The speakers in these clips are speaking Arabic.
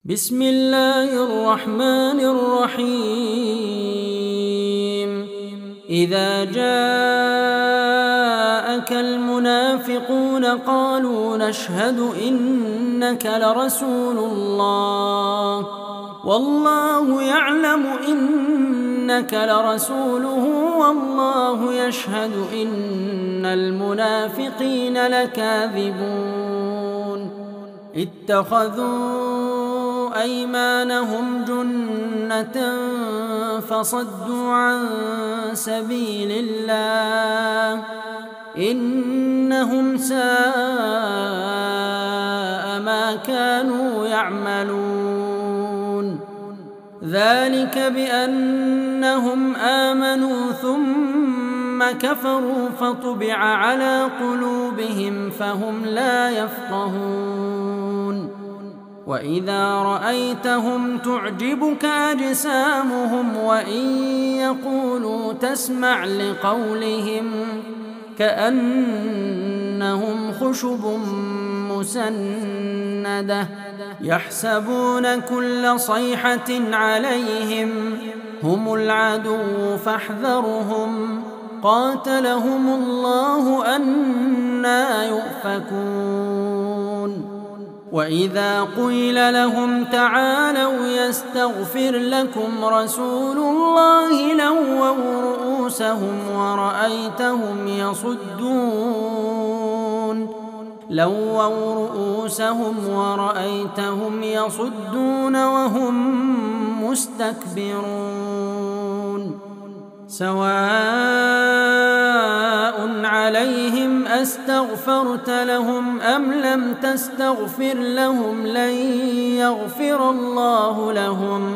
بسم الله الرحمن الرحيم. إذا جاءك المنافقون قالوا نشهد إنك لرسول الله والله يعلم إنك لرسوله والله يشهد إن المنافقين لكاذبون. اتخذوا أيمانهم جنة فصدوا عن سبيل الله إنهم ساء ما كانوا يعملون. ذلك بأنهم آمنوا ثم كفروا فطبع على قلوبهم فهم لا يفقهون. وإذا رأيتهم تعجبك أجسامهم وإن يقولوا تسمع لقولهم كأنهم خشب مسندة يحسبون كل صيحة عليهم هم العدو فاحذرهم قاتلهم الله أنى يؤفكون. وإذا قيل لهم تعالوا يستغفر لكم رسول الله لووا رؤوسهم ورأيتهم يصدون وهم مستكبرون. سواء عليهم أستغفرت لهم أم لم تستغفر لهم لن يغفر الله لهم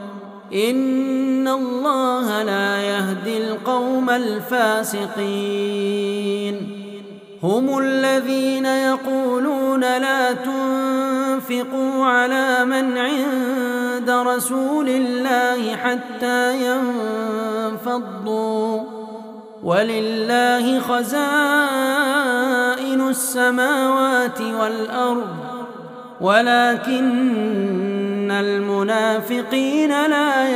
إن الله لا يهدي القوم الفاسقين. هم الذين يقولون لا تنفقوا على من عند رسول الله حتى ينفضوا ولله خزائن السماوات والأرض ولكن المنافقين لا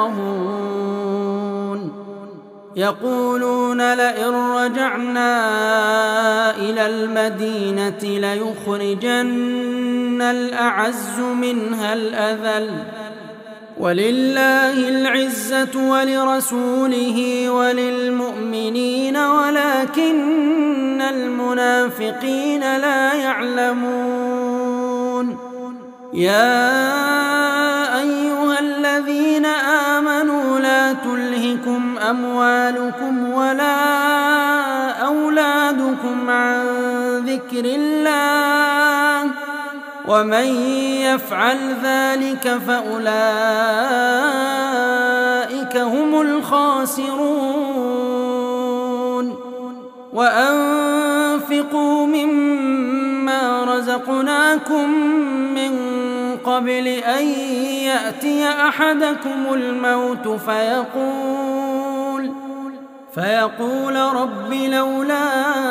يفقهون. يقولون لئن رجعنا إلى المدينة ليخرجن الأعز منها الأذل ولله العزة ولرسوله وللمؤمنين ولكن المنافقين لا يعلمون. يا أيها الذين آمنوا لا تلهكم أموالكم ولا أولادكم عن ذكر الله ومن يفعل ذلك فأولئك هم الخاسرون. وأنفقوا مما رزقناكم من قبل أن يأتي أحدكم الموت فيقول رب لولا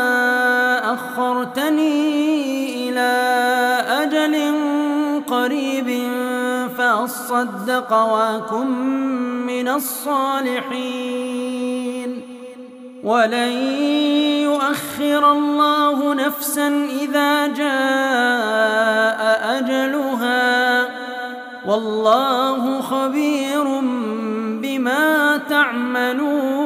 أخرتني إلى أجل قريب فأصدق وأكن من الصالحين ولن يؤخر الله نفسا إذا جاء أجلها والله خبير بما تعملون.